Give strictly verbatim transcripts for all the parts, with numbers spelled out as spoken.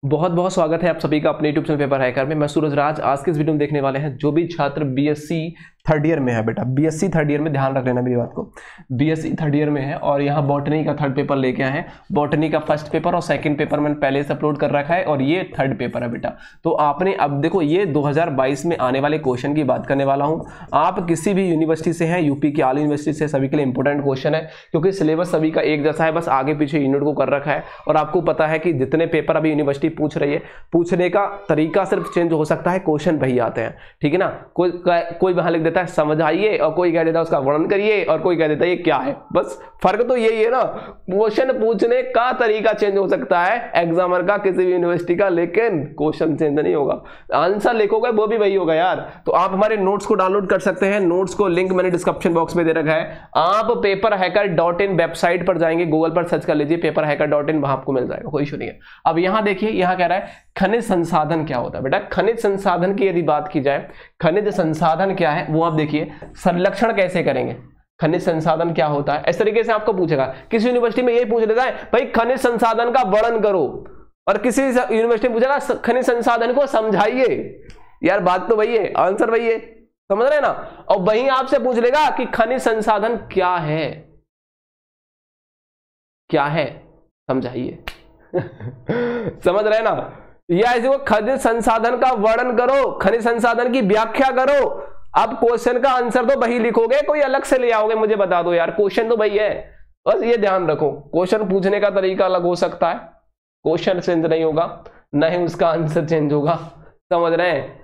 बहुत बहुत स्वागत है आप सभी का अपने यूट्यूब चैनल पेपर हैकर में। मैं सूरज राज। आज के इस वीडियो में देखने वाले हैं जो भी छात्र बीएससी थर्ड ईयर में है, बेटा बीएससी थर्ड ईयर में ध्यान रख लेना मेरी बात को। बीएससी थर्ड ईयर में है और यहाँ बॉटनी का थर्ड पेपर लेके आए हैं। बॉटनी का फर्स्ट पेपर और सेकंड पेपर मैंने पहले से अपलोड कर रखा है और ये थर्ड पेपर है बेटा। तो आपने अब देखो ये दो हज़ार बाईस में आने वाले क्वेश्चन की बात करने वाला हूँ। आप किसी भी यूनिवर्सिटी से हैं, यूपी की आल यूनिवर्सिटी से, सभी के लिए इंपॉर्टेंट क्वेश्चन है क्योंकि सिलेबस सभी का एक जैसा है, बस आगे पीछे यूनिट को कर रखा है। और आपको पता है कि जितने पेपर अभी यूनिवर्सिटी पूछ रही है, पूछने का तरीका सिर्फ चेंज हो सकता है, क्वेश्चन वही आते हैं, ठीक है ना। कोई कोई वहां लिख देता है समझाइए और कोई कह देता है उसका वर्णन करिए और कोई कह देता है ये क्या है। बस फर्क तो यही है ना, क्वेश्चन पूछने का तरीका चेंज हो सकता है एग्जामर का किसी भी यूनिवर्सिटी का, लेकिन क्वेश्चन चेंज नहीं होगा। आंसर लिखोगे वो भी वही होगा यार। तो आप हमारे नोट्स को डाउनलोड कर सकते हैं। नोट्स को लिंक मैंने डिस्क्रिप्शन बॉक्स में दे रखा है। आप paper hacker dot in website पर जाएंगे, गूगल पर सर्च कर लीजिए पेपर हैकर डॉट इन, वहां आपको मिल जाएगा, कोई इशू नहीं है। अब यहां देखिए, यहां कह रहा है खनिज संसाधन क्या होता है। बेटा खनिज संसाधन की यदि बात की जाए, खनिज संसाधन क्या है वो आप देखिए। संरक्षण कैसे करेंगे, खनिज संसाधन क्या होता है, इस तरीके से आपको पूछेगा। किसी यूनिवर्सिटी में यही पूछ लेता है भाई खनिज संसाधन का वर्णन करो, और किसी यूनिवर्सिटी में पूछेगा खनिज संसाधन को समझाइए। यार बात तो वही है, आंसर वही है, समझ रहे हैं ना। और वही आपसे पूछ लेगा कि खनिज संसाधन क्या है, क्या है समझाइए समझ रहे हैं ना। या इसी को खनिज संसाधन का वर्णन करो, खनिज संसाधन की व्याख्या करो। अब क्वेश्चन का आंसर तो वही लिखोगे, कोई अलग से ले आओगे, मुझे बता दो यार, क्वेश्चन तो वही है। बस ये ध्यान रखो, क्वेश्चन पूछने का तरीका अलग हो सकता है, क्वेश्चन चेंज नहीं होगा, न ही उसका आंसर चेंज होगा, समझ रहे हैं।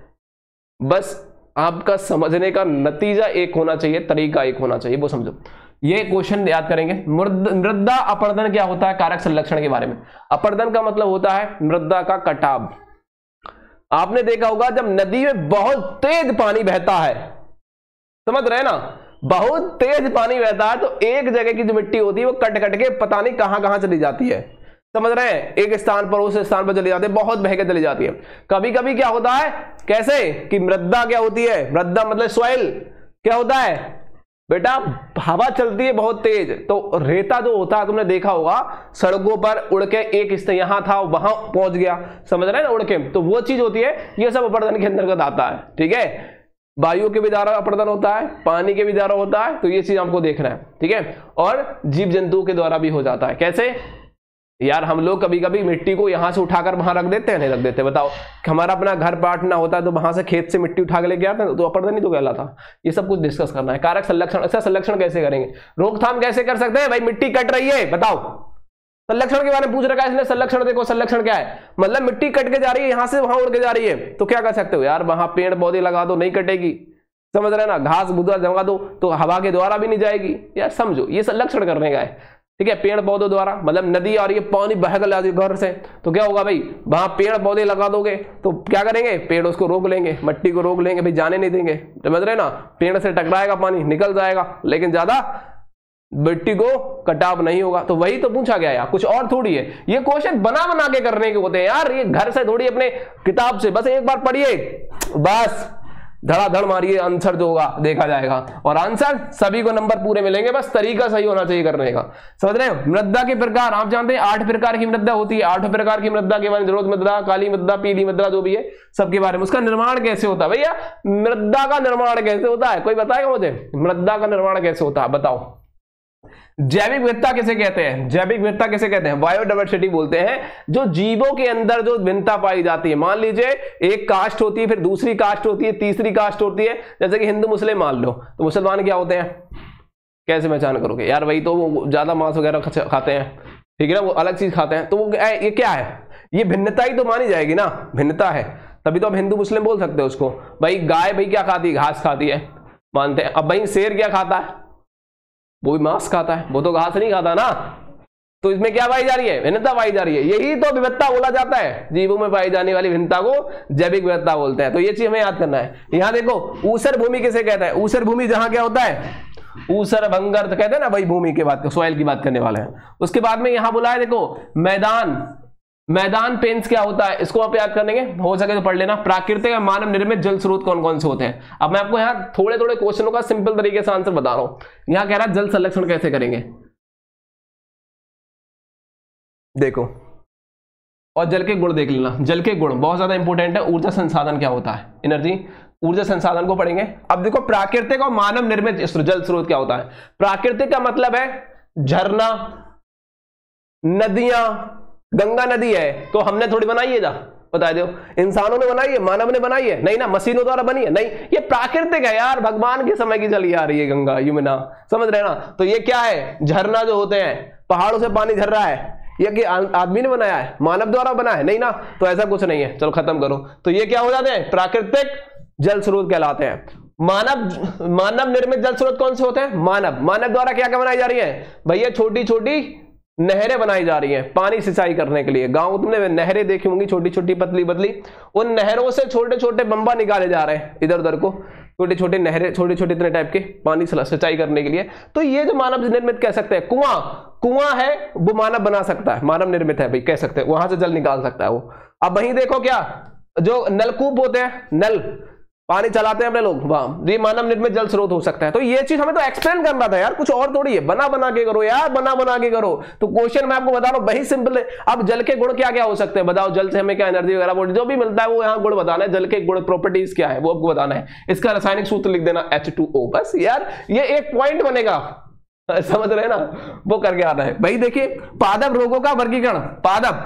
बस आपका समझने का नतीजा एक होना चाहिए, तरीका एक होना चाहिए, वो समझो। ये क्वेश्चन याद करेंगे। मृदा अपरदन क्या होता है, कारक संरक्षण के बारे में। अपरदन का मतलब होता है मृदा का कटाव। आपने देखा होगा जब नदी में बहुत तेज पानी बहता है, समझ रहे हैं ना, बहुत तेज पानी बहता है तो एक जगह की जो मिट्टी होती है वो कट कट के पता नहीं कहां कहां चली जाती है, समझ रहे हैं। एक स्थान पर उस स्थान पर चली जाती है, बहुत बह के चली जाती है। कभी कभी क्या होता है, कैसे कि मृदा क्या होती है, मृदा मतलब सॉइल क्या होता है बेटा, हवा चलती है बहुत तेज, तो रेता जो होता है तुमने देखा होगा सड़कों पर उड़ के एक स्थान यहां था वहां पहुंच गया, समझ रहे हैं ना, उड़ के, तो वो चीज होती है। ये सब अपरदन के अंतर्गत आता है, ठीक है। वायु के भी द्वारा अपरदन होता है, पानी के भी द्वारा होता है, तो ये चीज हमको देखना है, ठीक है। और जीव जंतु के द्वारा भी हो जाता है। कैसे यार, हम लोग कभी कभी मिट्टी को यहां से उठाकर वहां रख देते हैं, नहीं रख देते, बताओ। हमारा अपना घर पाटना होता है तो वहां से खेत से मिट्टी उठा के लेके आते हैं, तो अपरदन ही तो कहलाता। ये सब कुछ डिस्कस करना है। कारक संरक्षण, अच्छा संरक्षण कैसे करेंगे, रोकथाम कैसे कर सकते हैं। भाई मिट्टी कट रही है, बताओ, संरक्षण के बारे में पूछ रखा है इसने। संरक्षण देखो, संरक्षण क्या है, मतलब मिट्टी कट के जा रही है, यहां से वहां उड़ के जा रही है, तो क्या कर सकते हो यार, वहां पेड़ पौधे लगा दो, नहीं कटेगी, समझ रहे हैं ना। घास भूसा जमा दो तो हवा के द्वारा भी नहीं जाएगी, यार समझो, ये संरक्षण करने का है, ठीक है। पेड़ पौधों द्वारा मतलब नदी और ये पानी बह गया घर से, तो क्या होगा भाई, वहां पेड़ पौधे लगा दोगे तो क्या करेंगे, पेड़ उसको रोक लेंगे, मिट्टी को रोक लेंगे, भाई जाने नहीं देंगे, समझ रहे ना। पेड़ से टकराएगा, पानी निकल जाएगा, लेकिन ज्यादा मिट्टी को कटाव नहीं होगा। तो वही तो पूछा गया यार, कुछ और थोड़ी है। ये क्वेश्चन बना बना के करने के होते हैं यार, ये घर से थोड़ी अपने किताब से, बस एक बार पढ़िए, बस धड़ाधड़ मारिए, आंसर जो होगा देखा जाएगा। और आंसर सभी को नंबर पूरे मिलेंगे, बस तरीका सही होना चाहिए करने का, समझ रहे हो। मृदा के प्रकार आप जानते हैं, आठ प्रकार की मृदा होती है। आठ प्रकार की मृदा के बारे में, जरूरत मृदा, काली मृदा, पीली मृदा, जो भी है सबके बारे में। उसका निर्माण कैसे होता है भैया, मृदा का निर्माण कैसे होता है, कोई बताएगा मुझे, मृदा का निर्माण कैसे होता है, बताओ। जैविक विविधता किसे कहते हैं, जैविक विविधता किसे कहते हैं, बायोडाइवर्सिटी बोलते हैं। जो जीवों के अंदर जो विविधता पाई जाती है, मान लीजिए एक कास्ट होती है, फिर दूसरी कास्ट होती है, तीसरी कास्ट होती है, जैसे कि हिंदू मुस्लिम मान लो, तो मुसलमान क्या होते हैं, कैसे पहचान करोगे यार, वही तो वो ज्यादा मांस वगैरह खाते हैं, ठीक है ना, वो अलग चीज खाते हैं, तो वो ये क्या है, ये भिन्नता ही तो मानी जाएगी ना, भिन्नता है, तभी तो हम हिंदू मुस्लिम बोल सकते हैं उसको। भाई गाय भाई क्या खाती है, घास खाती है, मानते हैं। अब भाई शेर क्या खाता है, वो भी मांस खाता है, वो तो घास नहीं खाता ना, तो इसमें क्या पाई जा रही है, भिन्नता पाई जा रही है। यही तो विविधता बोला जाता है, जीवों में पाई जाने वाली भिन्नता को जैविक विविधता बोलते हैं। तो ये चीज हमें याद करना है। यहां देखो ऊसर भूमि किसे कहते हैं, ऊसर भूमि जहां क्या होता है, ऊसर भंगर तो कहते हैं ना, भाई भूमि की बात, सॉइल की बात करने वाले हैं। उसके बाद में यहां बोला है देखो मैदान, मैदान पेंस क्या होता है, इसको आप याद करेंगे, हो सके तो पढ़ लेना। प्राकृतिक या मानव निर्मित जल स्रोत कौन कौन से होते हैं। अब मैं आपको यहाँ थोड़े थोड़े क्वेश्चनों का सिंपल तरीके से आंसर बता रहा हूं। यहाँ कह रहा है जल संरक्षण कैसे करेंगे, देखो और जल के गुण देख लेना। जल के गुण बहुत ज्यादा इंपॉर्टेंट है। ऊर्जा संसाधन क्या होता है, एनर्जी, ऊर्जा संसाधन को पढ़ेंगे। अब देखो प्राकृतिक और मानव निर्मित जल स्रोत क्या होता है। प्राकृतिक का मतलब है झरना, नदियां, गंगा नदी है तो हमने थोड़ी बनाई है, जा बता दो, इंसानों ने बनाई है, मानव ने बनाई है, नहीं ना, मशीनों द्वारा बनी है, नहीं, ये प्राकृतिक है यार, भगवान के समय की चली आ रही है गंगा यमुना, समझ रहे ना। तो ये क्या है, झरना जो होते हैं, पहाड़ों से पानी झर रहा है, ये कि आदमी ने बनाया है, मानव द्वारा बना है, नहीं ना, तो ऐसा कुछ नहीं है। चलो खत्म करो। तो ये क्या हो जाते हैं, प्राकृतिक जल स्रोत कहलाते हैं। मानव मानव निर्मित जल स्रोत कौन से होते हैं, मानव मानव द्वारा क्या क्या बनाई जा रही है भैया, छोटी छोटी नहरें बनाई जा रही हैं पानी सिंचाई करने के लिए। गांव तुमने नहरें देखी होंगी, छोटी छोटी पतली पतली, उन नहरों से छोटे छोटे बम्बा निकाले जा रहे हैं इधर उधर को, छोटे छोटे नहरें, छोटे छोटे इतने टाइप के पानी सिंचाई करने के लिए। तो ये जो मानव निर्मित कह सकते हैं, कुआं कुआं है वो मानव बना सकता है, मानव निर्मित है भाई, कह सकते हैं, वहां से जल निकाल सकता है वो। अब वहीं देखो क्या, जो नलकूप होते हैं, नल पानी चलाते हैं अपने लोग, वाह, ये मानव निर्मित जल स्रोत हो सकता है। तो ये चीज हमें तो एक्सप्लेन करना था यार, कुछ और थोड़ी है, बना बना के करो यार, बना बना के करो। तो क्वेश्चन मैं आपको बता रहा हूं, वही सिंपल है। अब जल के गुण क्या क्या हो सकते हैं बताओ, जल से हमें क्या एनर्जी वगैरह जो भी मिलता है वो यहाँ गुण बताना है, जल के गुण प्रॉपर्टीज क्या है वो आपको बताना है। इसका रासायनिक सूत्र लिख देना एच टू ओ, बस यार ये एक पॉइंट बनेगा, समझ रहे हैं ना, वो करके आना है भाई। देखिए पादप रोगों का वर्गीकरण, पादप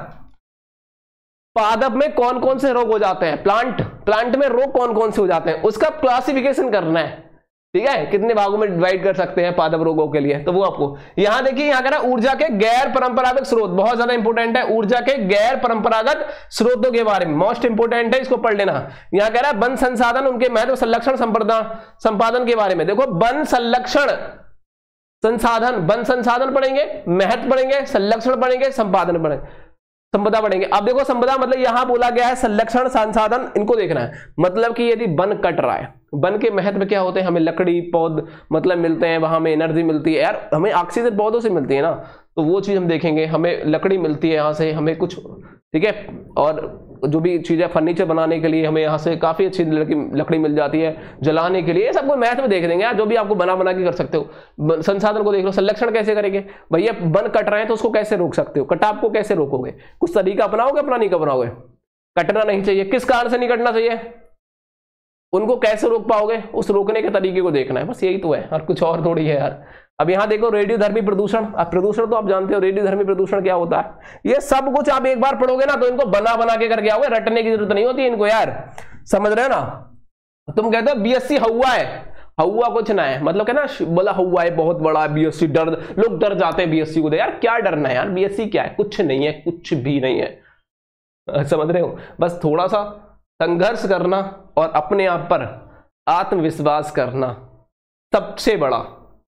पादप में कौन कौन से रोग हो जाते हैं, प्लांट प्लांट में रोग कौन कौन से हो जाते हैं, उसका क्लासिफिकेशन करना है, ठीक है, कितने भागों में डिवाइड कर सकते हैं पादप रोगों के लिए। तो वो आपको यहां देखिए, यहां कह रहा है ऊर्जा के गैर परंपरागत स्रोत, बहुत ज्यादा इंपॉर्टेंट है, ऊर्जा के गैर परंपरागत स्रोतों के बारे में मोस्ट इंपॉर्टेंट है, इसको पढ़ लेना। यहां कह रहा है वन संसाधन, उनके महत्व, संरक्षण, संप्रदा संपादन के बारे में। देखो वन संरक्षण संसाधन, वन संसाधन पढ़ेंगे, महत्व पढ़ेंगे, संरक्षण पढ़ेंगे, संपादन पढ़ेंगे, संपदा पढ़ेंगे। अब देखो संपदा मतलब यहां बोला गया है संरक्षण संसाधन, इनको देखना है, मतलब कि यदि वन कट रहा है, वन के महत्व क्या होते हैं, हमें लकड़ी पौध मतलब मिलते हैं, वहां हमें एनर्जी मिलती है यार, हमें ऑक्सीजन पौधों से मिलती है ना, तो वो चीज हम देखेंगे, हमें लकड़ी मिलती है यहाँ से, हमें कुछ, ठीक है, और जो भी चीजें फर्नीचर बनाने के लिए हमें यहाँ से काफी अच्छी लकड़ी मिल जाती है, जलाने के लिए, ये सबको महत्व देख देंगे यार, जो भी आपको बना बना के कर सकते हो। संसाधन को देख लो, संरक्षण कैसे करेंगे भैया, वन कट रहे हैं तो उसको कैसे रोक सकते हो, कटाव को कैसे रोकोगे, कुछ तरीका अपनाओगे, अपना नहीं अपनाओगे, कटना नहीं चाहिए, किस कारण से नहीं कटना चाहिए, उनको कैसे रोक पाओगे, उस रोकने के तरीके को देखना है, बस यही तो है, और कुछ और थोड़ी है यार। अब यहां देखो रेडियोधर्मी प्रदूषण, अब प्रदूषण तो आप जानते हो, रेडियोधर्मी प्रदूषण क्या होता है, ये सब कुछ आप एक बार पढ़ोगे ना तो इनको बना बना के करके आओगे, रटने की जरूरत नहीं होती है इनको यार, समझ रहे हो ना। तुम कहते हो बीएससी हवा है, हवा कुछ ना है, मतलब क्या ना, बोला हवा है बहुत बड़ा बीएससी, डर, लोग डर जाते हैं बीएससी को, यार क्या डरना है यार, बीएससी क्या है, कुछ नहीं है, कुछ भी नहीं है, समझ रहे हो। बस थोड़ा सा संघर्ष करना और अपने आप पर आत्मविश्वास करना, सबसे बड़ा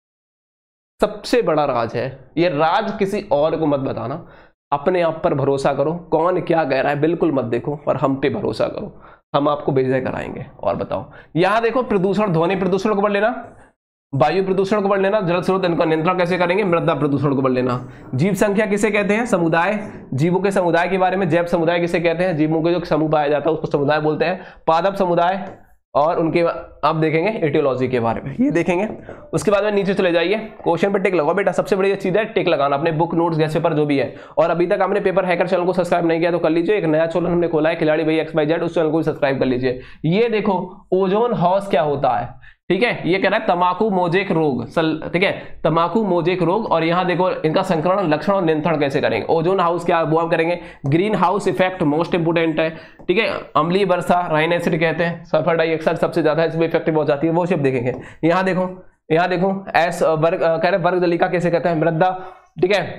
सबसे बड़ा राज है ये, राज किसी और को मत बताना, अपने आप पर भरोसा करो, कौन क्या कह रहा है बिल्कुल मत देखो, और हम पे भरोसा करो, हम आपको बेइज्जत कराएंगे। और बताओ यहां देखो प्रदूषण, ध्वनि प्रदूषण को पढ़ लेना, वायु प्रदूषण को पढ़ लेना, जल स्रोत इनका नियंत्रण कैसे करेंगे, मृदा प्रदूषण को पढ़ लेना, जीव संख्या किसे कहते हैं, समुदाय, जीवों के समुदाय के बारे में, जैव समुदाय किसे कहते हैं, जीवों के जो समूह पाया जाता है उसको समुदाय बोलते हैं, पादप समुदाय, और उनके आप देखेंगे एटियोलॉजी के बारे में, ये देखेंगे। उसके बाद में नीचे चले जाइए, क्वेश्चन पे टिक लगाओ बेटा, सबसे बड़ी चीज है टिक लगाना, अपने बुक नोट्स गैस पेपर जो भी है। और अभी तक आपने पेपर हैकर चैनल को सब्सक्राइब नहीं किया तो कर लीजिए, एक नया चैनल हमने खोला है खिलाड़ी भाई एक्स वाई जेड, उस चैनल को भी सब्सक्राइब कर लीजिए। ये देखो ओजोन हाउस क्या होता है, ठीक है, ये कह रहा है तमाकू मोजेक रोग, ठीक है, तमाकू मोजेक रोग, और यहां देखो इनका संक्रमण, लक्षण और नियंत्रण कैसे करेंगे। ओजोन हाउस क्या वो हम करेंगे, greenhouse effect most important है, ठीक है, अम्लीय वर्षा, राइन एसिड कहते हैं, सल्फर डाइऑक्साइड सबसे ज्यादा इसमें इफेक्टिव हो जाती है, वो सब देखेंगे। यहां देखो यहां देखो एस वर्ग कह रहे वर्ग जलिका कैसे कहते हैं, मृदा, ठीक है,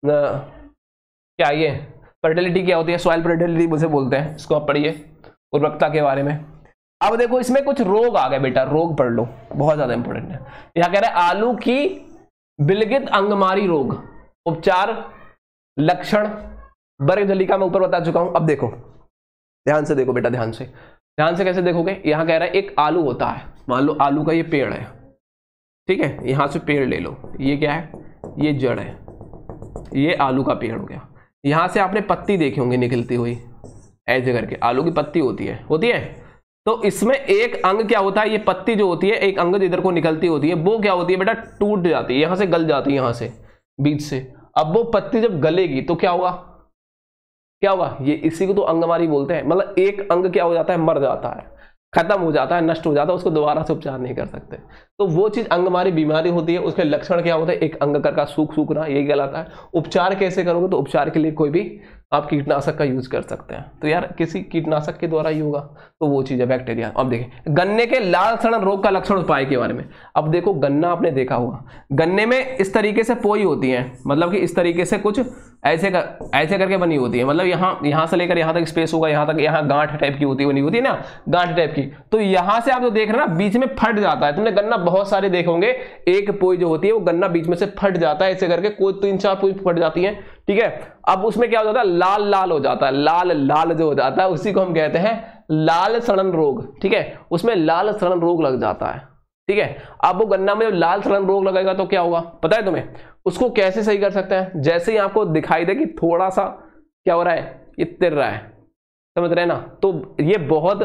क्या ये फर्टिलिटी क्या होती है, सॉइल फर्टिलिटी मुझे बोलते हैं, इसको आप पढ़िए, उर्वरकता के बारे में। अब देखो इसमें कुछ रोग आ गए बेटा, रोग पढ़ लो, बहुत ज्यादा इंपॉर्टेंट है। यहां कह रहा है आलू की बिलगित अंगमारी रोग, उपचार, लक्षण, वर्ग जलिका मैं ऊपर बता चुका हूं। अब देखो ध्यान से देखो बेटा, ध्यान से ध्यान से कैसे देखोगे, यहां कह रहा है एक आलू होता है, मान लो आलू का ये पेड़ है, ठीक है, यहां से पेड़ ले लो, ये क्या है, ये जड़ है, ये आलू का पेड़ हो गया। यहां से आपने पत्ती देखी होंगी निकलती हुई, ऐसे करके आलू की पत्ती होती है होती है तो इसमें एक अंग क्या होता है, ये पत्ती जो होती है, एक अंग इधर को निकलती होती है, वो क्या होती है बेटा, टूट जाती है, यहां से गल जाती है, यहां से बीच से। अब वो पत्ती जब गलेगी तो क्या होगा, क्या होगा, ये इसी को तो अंगमारी बोलते हैं। मतलब एक अंग क्या हो जाता है, मर जाता है, खत्म हो जाता है, नष्ट हो जाता है, उसको दोबारा से उपचार नहीं कर सकते। तो वो चीज अंगमारी बीमारी होती है। उसके लक्षण क्या होता है, एक अंग कर का सूख सूखना, यही कहलाता है। उपचार कैसे करोगे, तो उपचार के लिए कोई भी आप कीटनाशक का यूज कर सकते हैं। तो यार किसी कीटनाशक के द्वारा ही होगा, तो वो चीज है बैक्टीरिया। अब देखें गन्ने के लाल सड़न रोग का लक्षण उपाय के बारे में। अब देखो गन्ना आपने देखा होगा, गन्ने में इस तरीके से पोई होती है, मतलब कि इस तरीके से कुछ ऐसे कर ऐसे करके बनी होती है, मतलब यहाँ यहाँ से लेकर यहाँ तक स्पेस होगा, यहाँ तक यहाँ गांठ टाइप की होती है, बनी होती है ना गांठ टाइप की। तो यहाँ से आप जो देख रहे हैं ना, बीच में फट जाता है। तुमने गन्ना बहुत सारे देखे होंगे, एक पोई जो होती है वो गन्ना बीच में से फट जाता है, ऐसे करके कोई तीन चार पोई फट जाती है, ठीक है। अब उसमें क्या हो जाता है, लाल लाल हो जाता है, लाल लाल जो हो जाता है उसी को हम कहते हैं लाल सड़न रोग, ठीक है। उसमें लाल सड़न रोग लग जाता है, ठीक है। अब वो गन्ना में जब लाल सड़न रोग लगेगा तो क्या होगा पता है तुम्हें, उसको कैसे सही कर सकते हैं। जैसे ही आपको दिखाई दे कि थोड़ा सा क्या हो रहा है, ये तिर रहा है, समझ रहे हैं ना, तो ये बहुत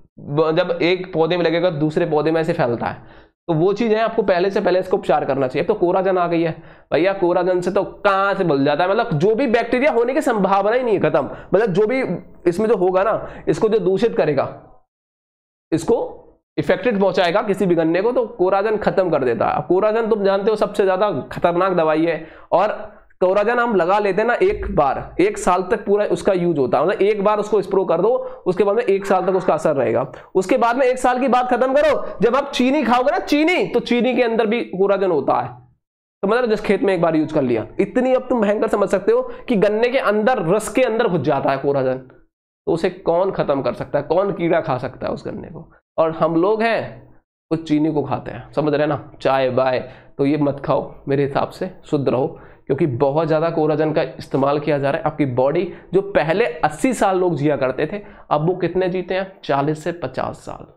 जब एक पौधे में लगेगा दूसरे पौधे में ऐसे फैलता है, तो वो चीज है आपको पहले से पहले इसको उपचार करना चाहिए। तो कोराजन आ गई है भैया, कोराजन से तो कहां से बल जाता है, मतलब जो भी बैक्टीरिया होने की संभावना ही नहीं है, खत्म। मतलब जो भी इसमें जो होगा ना, इसको जो दूषित करेगा, इसको इफेक्टेड पहुंचाएगा किसी भी गन्ने को, तो कोराजन खत्म कर देता है। कोराजन तुम जानते हो सबसे ज्यादा खतरनाक दवाई है, और कोराजन हम लगा लेते हैं ना एक बार, एक साल तक पूरा उसका यूज होता है। मतलब एक बार उसको स्प्रो कर दो, उसके बाद में एक साल तक उसका असर रहेगा। उसके बाद में एक साल की बात खत्म करो, जब आप चीनी खाओगे ना, चीनी, तो चीनी के अंदर भी कोराजन होता है। तो मतलब जिस खेत में एक बार यूज कर लिया, इतनी अब तुम भयंकर समझ सकते हो कि गन्ने के अंदर रस के अंदर घुस जाता है कोराजन। तो उसे कौन खत्म कर सकता है, कौन कीड़ा खा सकता है उस गन्ने को। और हम लोग हैं कुछ चीनी को खाते हैं, समझ रहे ना, चाय बाय, तो ये मत खाओ मेरे हिसाब से, शुद्ध रहो, क्योंकि बहुत ज्यादा कोराजन का इस्तेमाल किया जा रहा है। आपकी बॉडी जो पहले अस्सी साल लोग जिया करते थे, अब वो कितने जीते हैं, चालीस से पचास साल,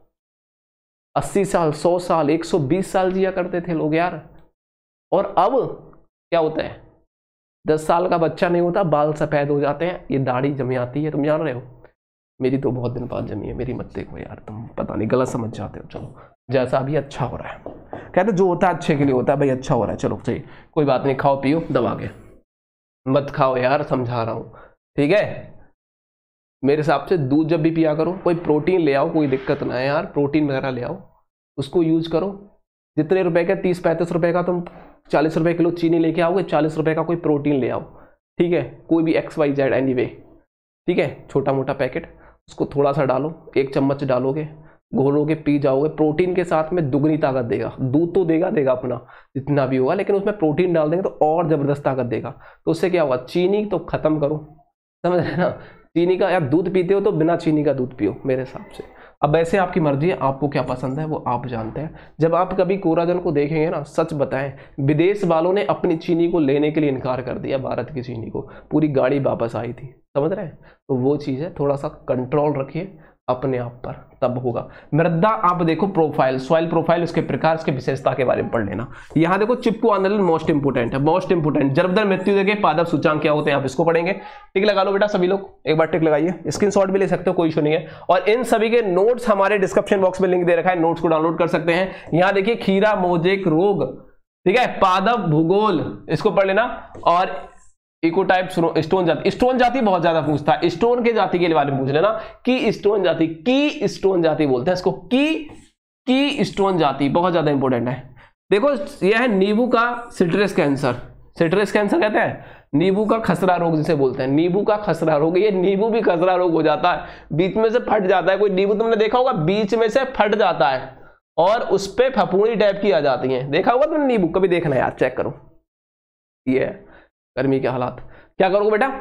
अस्सी साल, सौ साल, एक सौ बीस साल जिया करते थे लोग यार। और अब क्या होता है, दस साल का बच्चा नहीं होता, बाल सफेद हो जाते हैं, ये दाढ़ी जमी आती है, तुम जान रहे हो। मेरी तो बहुत दिन बाद जमी है, मेरी मत देखो यार, तुम पता नहीं गलत समझ जाते हो। चलो जैसा भी अच्छा हो रहा है, कहते जो होता है अच्छे के लिए होता है भाई, अच्छा हो रहा है, चलो सही, कोई बात नहीं, खाओ पियो दबा के, मत खाओ यार, समझा रहा हूं, ठीक है। मेरे हिसाब से दूध जब भी पिया करो, कोई प्रोटीन ले आओ, कोई दिक्कत ना है यार, प्रोटीन वगैरह ले आओ, उसको यूज करो। जितने रुपए का, तीस पैंतीस रुपए का तुम चालीस रुपए किलो चीनी लेके आओगे, चालीस रुपए का कोई प्रोटीन ले आओ, ठीक है, कोई भी X Y Z anyway, ठीक है, छोटा मोटा पैकेट, उसको थोड़ा सा डालो, एक चम्मच डालोगे, घोलोगे, पी जाओगे। प्रोटीन के साथ में दुगनी ताकत देगा, दूध तो देगा देगा अपना जितना भी होगा, लेकिन उसमें प्रोटीन डाल देंगे तो और जबरदस्त ताकत देगा। तो उससे क्या होगा, चीनी तो खत्म करो, समझ रहे ना। चीनी का यार दूध पीते हो तो बिना चीनी का दूध पियो मेरे हिसाब से। अब वैसे आपकी मर्जी है, आपको क्या पसंद है वो आप जानते हैं। जब आप कभी कोराजन को देखेंगे ना, सच बताएं, विदेश वालों ने अपनी चीनी को लेने के लिए इनकार कर दिया, भारत की चीनी को, पूरी गाड़ी वापस आई थी, समझ रहे हैं। तो वो चीज़ है, थोड़ा सा कंट्रोल रखिए अपने आप पर, तब होगा। मृदा आप देखो प्रोफाइल, सॉइल प्रोफाइल, उसके प्रकार, उसके विशेषता के बारे में पढ़ लेना। यहाँ देखो चिपको आंदोलन मोस्ट इंपोर्टेंट है, मोस्ट इंपोर्टेंट। जन्मदर मृत्यु देखे पादप सूचांक क्या होते हैं, आप इसको पढ़ेंगे। टिक लगा लो बेटा सभी लोग, एक बार टिक लगाइए, स्क्रीनशॉट भी ले सकते हो, कोई इशू नहीं है। और इन सभी के नोट्स हमारे डिस्क्रिप्शन बॉक्स में लिंक दे रखा है, नोट्स को डाउनलोड कर सकते हैं। यहाँ देखिए खीरा मोजेक रोग, ठीक है, पादप भूगोल, इसको पढ़ लेना। और इकोटाइप स्टोन जाति, स्टोन जाति बहुत ज्यादा पूछता है, स्टोन के जाति के बारे में पूछ लेना। की स्टोन जाति, की स्टोन जाति बोलते हैं इसको, की की स्टोन जाति बहुत ज्यादा इंपॉर्टेंट है। देखो यह है नींबू का सिट्रस कैंसर, सिट्रस कैंसर कहते हैं, नींबू का खसरा रोग जिसे बोलते हैं, नींबू का खसरा रोग। ये नींबू भी खसरा रोग हो जाता है, बीच में से फट जाता है। कोई नींबू तुमने देखा होगा बीच में से फट जाता है और उस पर फफूंदी टाइप की आ जाती है, देखा होगा तुमने नींबू, कभी देखना यार, चेक करो। ये गर्मी के हालात, क्या करोगे बेटा,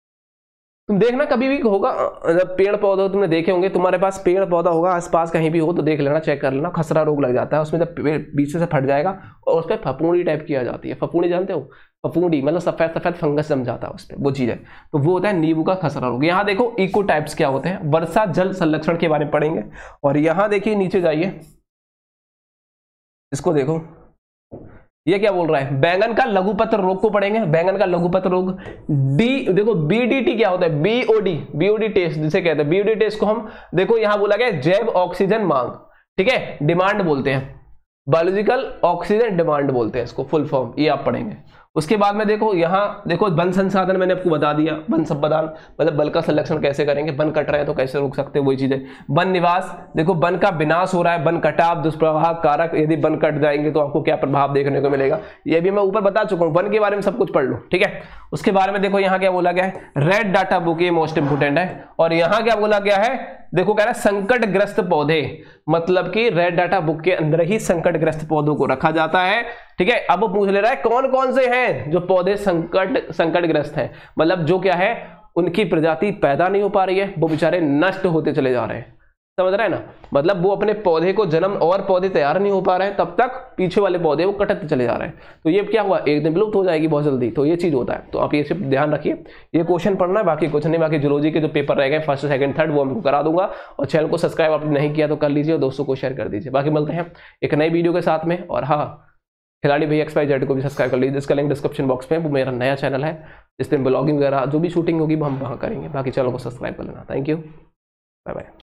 तुम देखना कभी भी होगा, जब पेड़ पौधा तुमने देखे होंगे, तुम्हारे पास पेड़ पौधा होगा आसपास कहीं भी हो तो देख लेना, चेक कर लेना, खसरा रोग लग जाता है उसमें, जब बीच से फट जाएगा और उस पर फफूंदी टाइप की आ जाती है। फफूंदी जानते हो, फफूंदी मतलब सफेद सफेद फंगस जम जाता है उस पर, वो चीज है। तो वो होता है नींबू का खसरा रोग। यहाँ देखो इको टाइप्स क्या होते हैं, वर्षा जल संरक्षण के बारे में पढ़ेंगे। और यहाँ देखिए नीचे जाइए, इसको देखो, ये क्या बोल रहा है, बैंगन का लघुपत्र रोग को पढ़ेंगे, बैंगन का लघुपत्र रोग। डी देखो बीडीटी क्या होता है, बीओडी, बीओडी टेस्ट जिसे कहते हैं, बीओडी टेस्ट को हम देखो यहां बोला गया जैव ऑक्सीजन मांग, ठीक है, डिमांड बोलते हैं, बायोलॉजिकल ऑक्सीजन डिमांड बोलते हैं इसको, फुल फॉर्म ये आप पढ़ेंगे। उसके बाद में देखो यहाँ देखो वन संसाधन मैंने आपको बता दिया, वन संपदान मतलब बल का संरक्षण कैसे करेंगे, वन कट रहे हैं तो कैसे रोक सकते हैं, वही चीजें। वन निवास, देखो वन का विनाश हो रहा है, वन कटाव दुष्प्रभाव कारक, यदि वन कट जाएंगे तो आपको क्या प्रभाव देखने को मिलेगा, ये भी मैं ऊपर बता चुका हूँ, वन के बारे में सब कुछ पढ़ लो, ठीक है। उसके बारे में देखो यहाँ क्या बोला गया है, रेड डाटा बुक ये मोस्ट इंपोर्टेंट है। और यहाँ क्या बोला गया है, देखो कह रहा है संकटग्रस्त पौधे, मतलब कि रेड डाटा बुक के अंदर ही संकटग्रस्त पौधों को रखा जाता है, ठीक है। अब वो पूछ ले रहा है कौन कौन से हैं जो पौधे संकट संकटग्रस्त हैं, मतलब जो क्या है उनकी प्रजाति पैदा नहीं हो पा रही है, वो बेचारे नष्ट होते चले जा रहे हैं, समझ रहे हैं ना, मतलब वो अपने पौधे को जन्म और पौधे तैयार नहीं हो पा रहे हैं, तब तक पीछे वाले पौधे वो कटते चले जा रहे हैं, तो ये क्या हुआ, एक दिन विलुप्त हो जाएगी बहुत जल्दी, तो ये चीज होता है। तो आप ये सिर्फ ध्यान रखिए, ये क्वेश्चन पढ़ना है, बाकी कुछ नहीं। बाकी जूलॉजी के जो पेपर रह गए फर्स्ट सेकंड थर्ड वो हमको करा दूंगा, और चैनल को सब्सक्राइब आपने नहीं किया तो कर लीजिए और दोस्तों को शेयर कर दीजिए। बाकी मिलते हैं एक नई वीडियो के साथ में, और हाँ खिलाड़ी भाई एक्स वाई जेड को भी सब्सक्राइब कर लीजिए, जिसका लिंक डिस्क्रिप्शन बॉक्स में, वो मेरा नया चैनल है जिसमें ब्लॉगिंग वगैरह जो भी शूटिंग होगी वो हम वहाँ करेंगे। बाकी चैनल को सब्सक्राइब कर लेना। Thank you, bye bye.